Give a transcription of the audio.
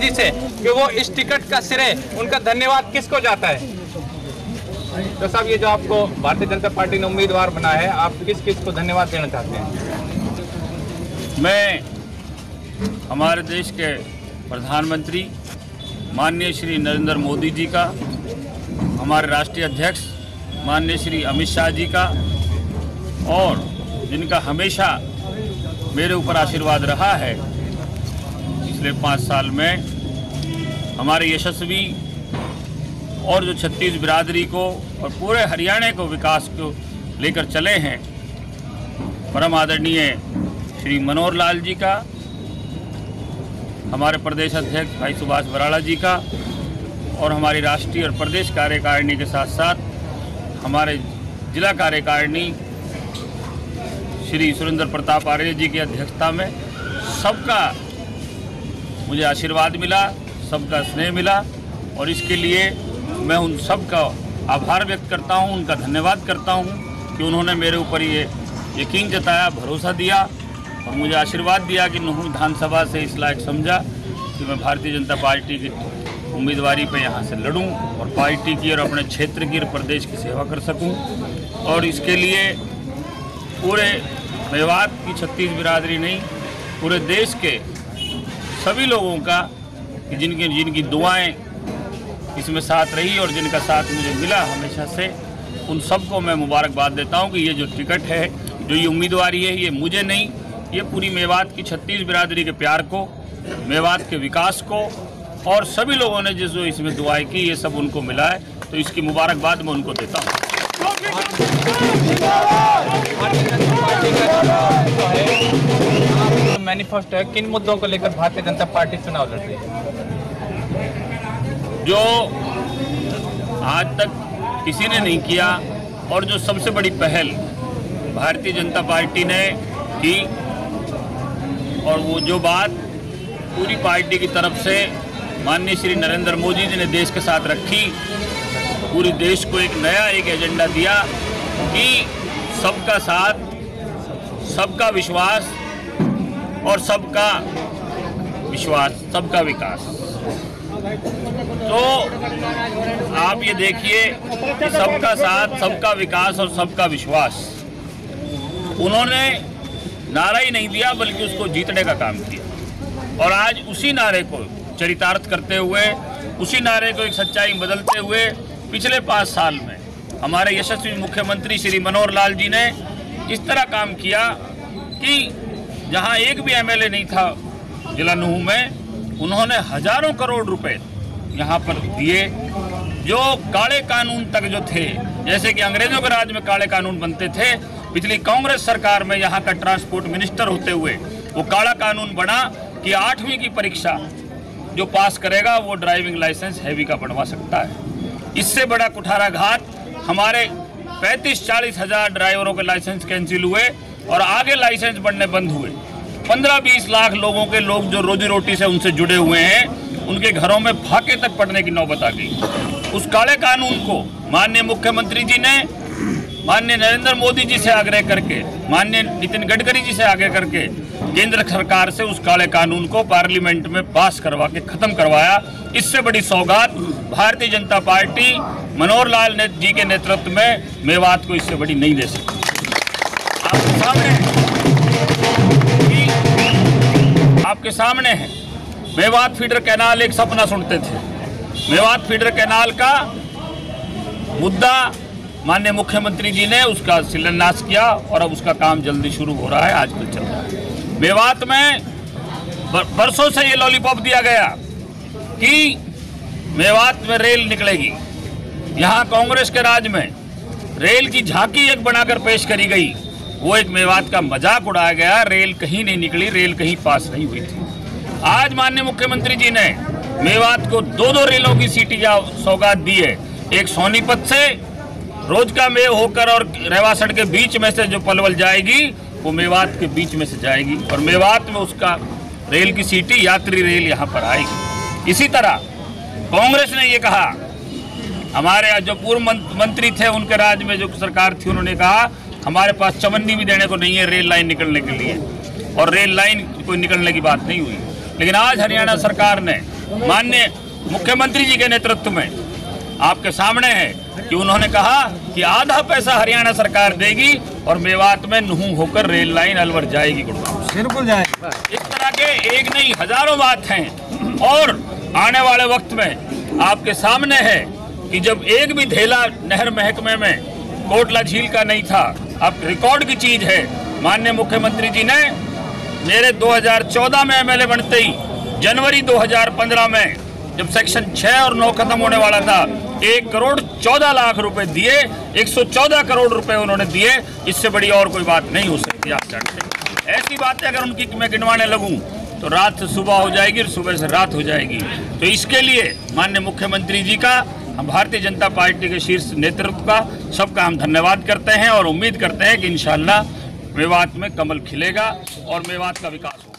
मोदी से कि वो इस टिकट का श्रेय, उनका धन्यवाद किसको जाता है? तो साहब, ये जो आपको भारतीय जनता पार्टी ने उम्मीदवार बना है, आप किस किस को धन्यवाद देना चाहते हैं? मैं हमारे देश के प्रधानमंत्री माननीय श्री नरेंद्र मोदी जी का, हमारे राष्ट्रीय अध्यक्ष माननीय श्री अमित शाह जी का, और जिनका हमेशा मेरे ऊपर आशीर्वाद रहा है पिछले 5 साल में, हमारे यशस्वी और जो 36 बिरादरी को और पूरे हरियाणा को विकास को लेकर चले हैं, परम आदरणीय श्री मनोहर लाल जी का, हमारे प्रदेश अध्यक्ष भाई सुभाष बराला जी का, और हमारी राष्ट्रीय और प्रदेश कार्यकारिणी के साथ साथ हमारे जिला कार्यकारिणी श्री सुरेंद्र प्रताप आर्य जी की अध्यक्षता में सबका मुझे आशीर्वाद मिला, सबका स्नेह मिला, और इसके लिए मैं उन सबका आभार व्यक्त करता हूं, उनका धन्यवाद करता हूं कि उन्होंने मेरे ऊपर ये यकीन जताया, भरोसा दिया और मुझे आशीर्वाद दिया कि नूंह विधानसभा से इस लायक समझा कि मैं भारतीय जनता पार्टी की उम्मीदवारी पे यहाँ से लड़ूं और पार्टी की और अपने क्षेत्र की और प्रदेश की सेवा कर सकूं। और इसके लिए पूरे मेवात की 36 बिरादरी नहीं, पूरे देश के सभी लोगों का, कि जिनकी दुआएं इसमें साथ रही और जिनका साथ मुझे मिला हमेशा से, उन सबको मैं मुबारकबाद देता हूं कि ये जो टिकट है, जो ये उम्मीदवारी है, ये मुझे नहीं, ये पूरी मेवात की 36 बिरादरी के प्यार को, मेवात के विकास को, और सभी लोगों ने जो इसमें दुआएं की, ये सब उनको मिला है, तो इसकी मुबारकबाद मैं उनको देता हूँ। मैनिफेस्टो है, किन मुद्दों को लेकर भारतीय जनता पार्टी चुनाव लड़ रही है? जो आज तक किसी ने नहीं किया और जो सबसे बड़ी पहल भारतीय जनता पार्टी ने की, और वो जो बात पूरी पार्टी की तरफ से माननीय श्री नरेंद्र मोदी जी ने देश के साथ रखी, पूरे देश को एक नया एजेंडा दिया कि सबका साथ, सबका विश्वास और सबका विकास। तो आप ये देखिए कि सबका साथ, सबका विकास और सबका विश्वास, उन्होंने नारा ही नहीं दिया बल्कि उसको जीतने का काम किया। और आज उसी नारे को चरितार्थ करते हुए, उसी नारे को एक सच्चाई में बदलते हुए, पिछले 5 साल में हमारे यशस्वी मुख्यमंत्री श्री मनोहर लाल जी ने इस तरह काम किया कि जहां एक भी एमएलए नहीं था जिला नूंह में, उन्होंने हजारों करोड़ रुपए यहाँ पर दिए। जो काले कानून तक जो थे, जैसे कि अंग्रेजों के राज में काले कानून बनते थे, पिछली कांग्रेस सरकार में यहाँ का ट्रांसपोर्ट मिनिस्टर होते हुए वो काला कानून बना कि 8वीं की परीक्षा जो पास करेगा वो ड्राइविंग लाइसेंस हैवी का बनवा सकता है। इससे बड़ा कुठाराघात, हमारे 35-40 हज़ार ड्राइवरों के लाइसेंस कैंसिल हुए और आगे लाइसेंस बनने बंद हुए। 15-20 लाख लोगों के लोग जो रोजी रोटी से उनसे जुड़े हुए हैं, उनके घरों में फाके तक पड़ने की नौबत आ गई। उस काले कानून को माननीय मुख्यमंत्री जी ने माननीय नरेंद्र मोदी जी से आग्रह करके, माननीय नितिन गडकरी जी से आग्रह करके केंद्र सरकार से उस काले कानून को पार्लियामेंट में पास करवा के खत्म करवाया। इससे बड़ी सौगात भारतीय जनता पार्टी मनोहर लाल जी के नेतृत्व में मेवात को इससे बड़ी नहीं दे सकती। आपके सामने है, मेवात फीडर कैनाल एक सपना सुनते थे। मेवात फीडर कैनाल का मुद्दा माननीय मुख्यमंत्री जी ने उसका शिलान्यास किया और अब उसका काम जल्दी शुरू हो रहा है, आजकल चल रहा है। मेवात में बरसों से ये लॉलीपॉप दिया गया कि मेवात में रेल निकलेगी। यहाँ कांग्रेस के राज में रेल की झांकी एक बनाकर पेश करी गई, वो एक मेवात का मजाक उड़ाया गया। रेल कहीं नहीं निकली, रेल कहीं पास नहीं हुई थी। आज माननीय मुख्यमंत्री जी ने मेवात को 2-2 रेलों की सीटी सौगात दी है। एक सोनीपत से रोजका मेव होकर और रेवासड़ के बीच में से जो पलवल जाएगी, वो मेवात के बीच में से जाएगी और मेवात में उसका रेल की सीटी यात्री रेल यहाँ पर आएगी। इसी तरह कांग्रेस ने ये कहा, हमारे जो पूर्व मंत्री थे उनके राज में जो सरकार थी, उन्होंने कहा हमारे पास चवन्नी भी देने को नहीं है रेल लाइन निकलने के लिए, और रेल लाइन कोई निकलने की बात नहीं हुई। लेकिन आज हरियाणा सरकार ने माननीय मुख्यमंत्री जी के नेतृत्व में आपके सामने है कि उन्होंने कहा कि आधा पैसा हरियाणा सरकार देगी और मेवात में नूह होकर रेल लाइन अलवर जाएगी, गुड़गांव से। बिल्कुल जाएगी। इस तरह के एक नहीं हजारों बात हैं और आने वाले वक्त में आपके सामने है कि जब एक भी धेला नहर महकमे में कोटला झील का नहीं था, अब रिकॉर्ड की चीज है। माननीय मुख्यमंत्री जी ने मेरे 2014 में एमएलए बनते ही जनवरी 2015 में जब सेक्शन 6 और 9 खत्म होने वाला था, 1 करोड़ 14 लाख रुपए दिए, 114 करोड़ रुपए उन्होंने दिए। इससे बड़ी और कोई बात नहीं हो सकती। आप जानते, ऐसी बातें अगर उनकी मैं गिनवाने लगूं तो रात से सुबह हो जाएगी और सुबह से रात हो जाएगी। तो इसके लिए माननीय मुख्यमंत्री जी का, हम भारतीय जनता पार्टी के शीर्ष नेतृत्व का, सबका हम धन्यवाद करते हैं और उम्मीद करते हैं कि इंशाअल्लाह मेवात में कमल खिलेगा और मेवात का विकास होगा।